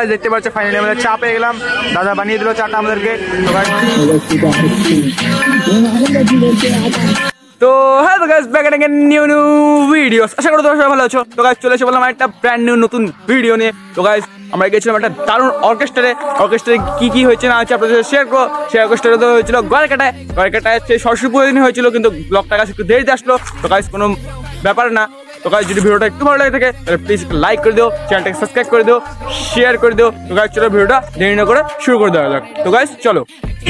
Guys দেখতে পাচ্ছ finally আমরা চা পেয়ে গেলাম, দাদা বানিয়ে দিল চাটা আমাদেরকে। তো হ্যাঁ তো guys back again new videos, আশা করি তোমরা সবাই ভালো আছো। তো গাইস চলে এসে বললাম একটা ব্র্যান্ড নিউ নতুন ভিডিও নিয়ে। তো গাইস আমরা গেছিলাম একটা দারুণ অর্কেস্ট্রারে কি হয়েছে না হচ্ছে আপনাদের শেয়ার করো। সেই অর্কেস্ট্রারে তো হয়েছিল গড়কাটায় হচ্ছে সরস্বতী পুজোর দিন হয়েছিল, কিন্তু ব্লগটা গাছ একটু দেরিতে আসলো। তো গাইস কোনো ব্যাপার না। তো গাইস যদি ভিডিওটা একটু ভালো লাগে থাকে তাহলে প্লিজ লাইক করে দিও, চ্যানেলটাকে সাবস্ক্রাইব করে দিও, শেয়ার করে দিও। তো গাইস চলো ভিডিওটা দেরি না করে শুরু করে দেওয়া যাক। তো গাইস চলো।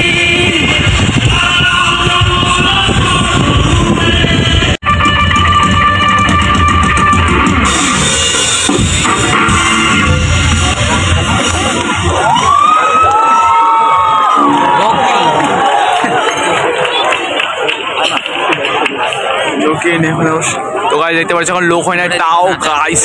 তো গাইস দেখতে পাচ্ছ এখন লোক হয় না তাও গাইস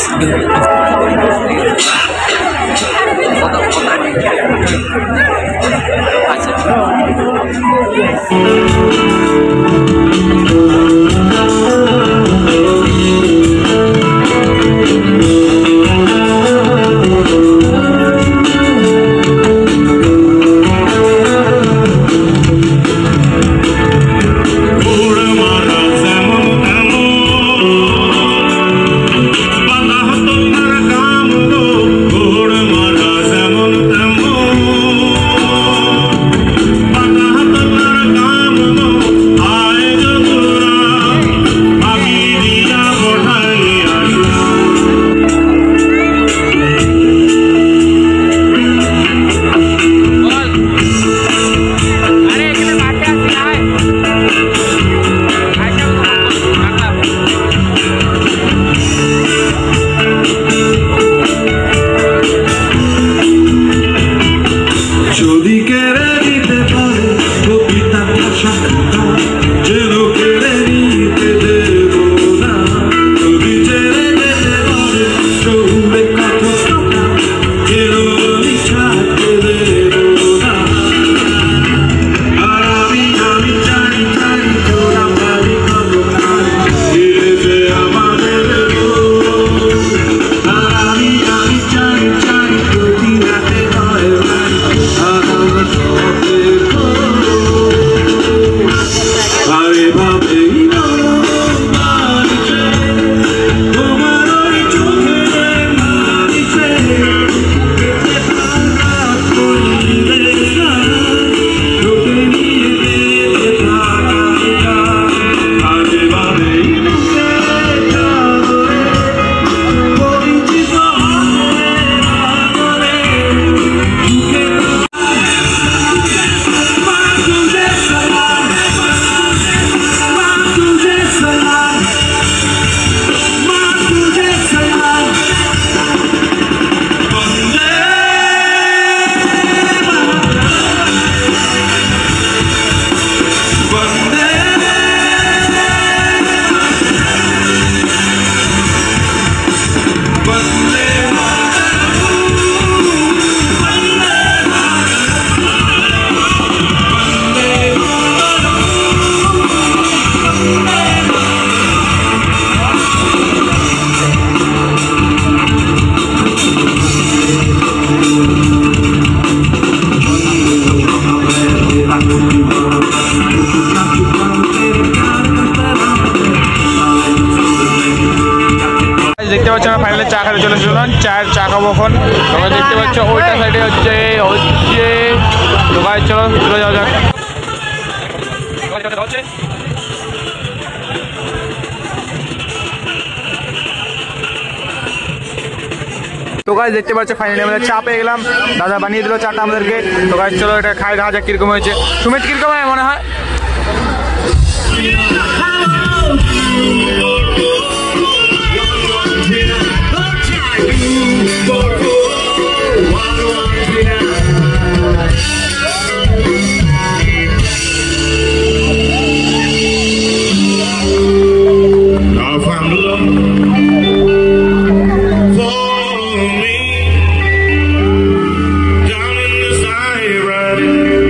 দেখতে পাচ্ছ আমরা ফাইনালি চা খেতে চলে এসেছিলাম, চা খাবো এখন। তোমরা দেখতে পাচ্ছ ওইটা সাইডে হচ্ছে তো গাইস চলো চলে যাওয়া যাক। তো গাইস দেখতে পাচ্ছ ফাইনালি আমরা চা পেয়ে গেলাম, দাদা বানিয়ে দিল চাটা আমাদেরকে। তো গাইস চলো এটা খাই দেখা যাক কিরকম হয়েছে। সুমিত কিরকম হয় মনে হয়?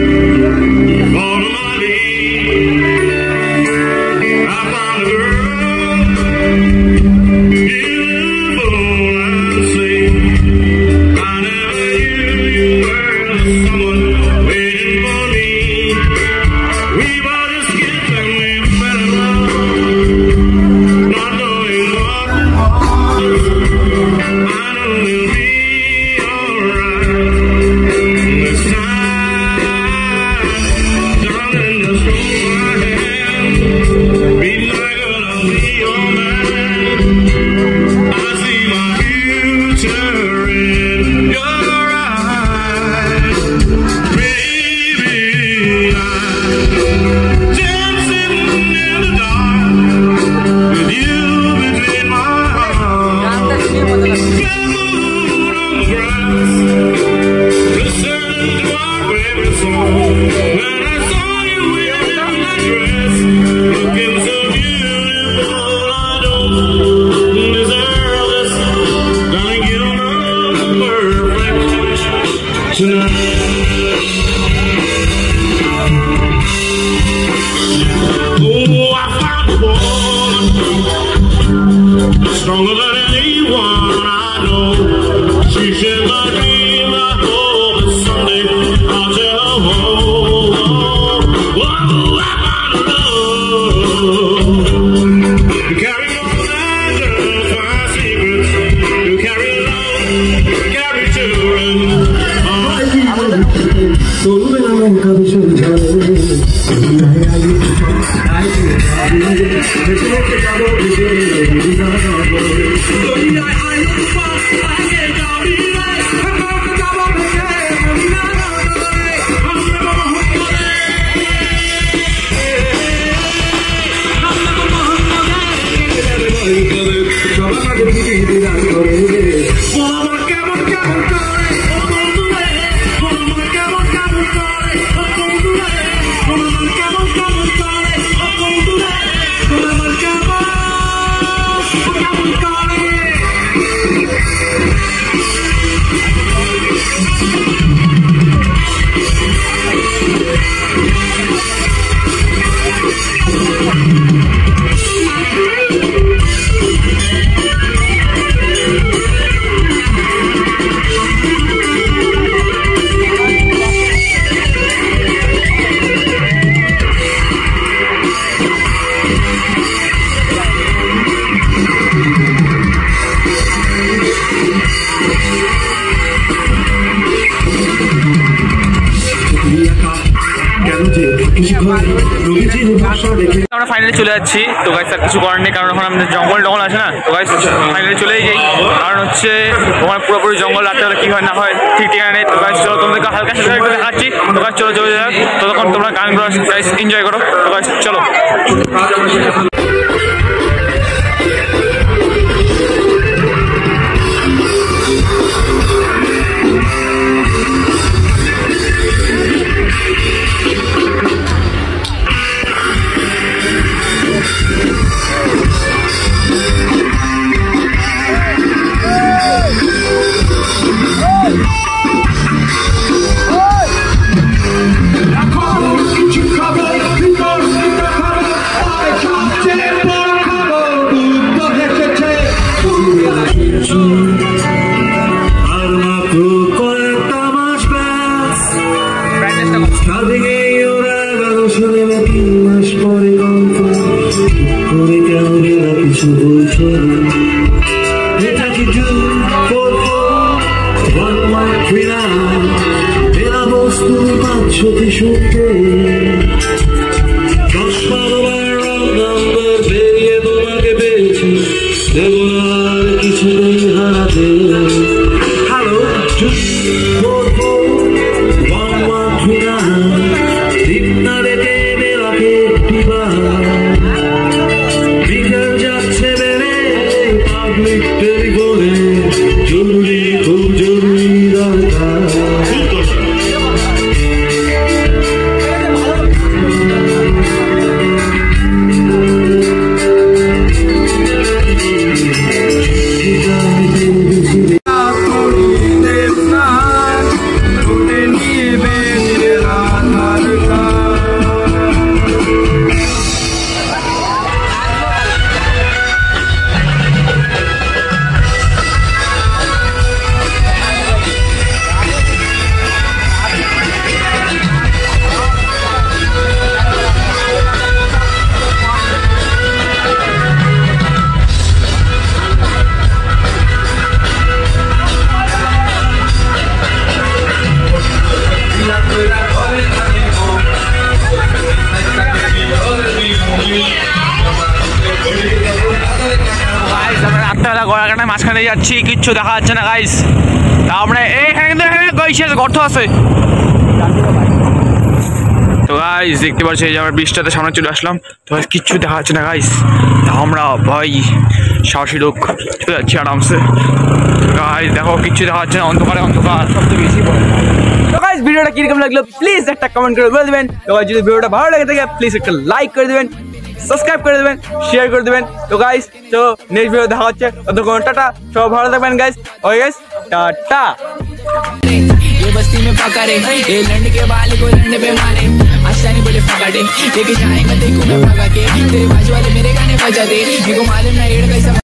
I found a girl Stronger than anyone I know. She shared my dream. I hope that someday I'll tell her home. Whoa, I found love. You carry on that my secrets. You carry love. You carry children. আমরা finally চলে যাচ্ছি। তো guys আর কিছু করার নেই, কারণ এখন আমাদের জঙ্গল টঙ্গল আছে না। তো গাইস ফাইনালি চলেই যাই, কারণ হচ্ছে ওখানে পুরোপুরি জঙ্গল, রাত্রে কি হয় না হয় ঠিক ঠিকানা নেই। তো গাইস চলো তোমাদেরকে হালকা সাথে একটু দেখাচ্ছি। তো গাইস চলো চলে যাক, ততক্ষণ তোমরা গানগুলো গাইস এনজয় করো। তো গাইস চলো। মাঝখানে যাচ্ছি, কিচ্ছু দেখা যাচ্ছে না গাইস। আমরা এইখানে গর্ত আছে। তো গাইস দেখতে পাচ্ছি এই যে আমরা বৃষ্টিতে সামনে চলে আসলাম। তো কিচ্ছু দেখা যাচ্ছে না গাইস। আমরা ভাই সাহসী লোক চলে যাচ্ছি আরামসে। গাইস দেখো কিচ্ছু দেখা যাচ্ছে না, অন্ধকারে অন্ধকার সবচেয়ে বেশি। তো গাইস ভিডিওটা কিরকম লাগলো প্লিজ একটা কমেন্ট করে বলে দেবেন। তো গাইস যদি ভিডিওটা ভালো লাগে থাকে প্লিজ একটা লাইক করে দেবেন। সাবস্ক্রাইব করে দেবেন, শেয়ার করে দেবেন। তো গাইস তো নেক্সট ভিডিও দেখা হচ্ছে, ততক্ষণ টাটা, সবাই ভালো থাকবেন গাইস। Okay guys, tata. ये बस्ती में पकड़े ये लंड के बाल को लंड पे मारे आशानी बड़े पकड़े लेके जाएगा देखो मैं भगा के तेरे बाजू वाले मेरे गाने बजा दे मेरे को मालूम ना एड़ कैसा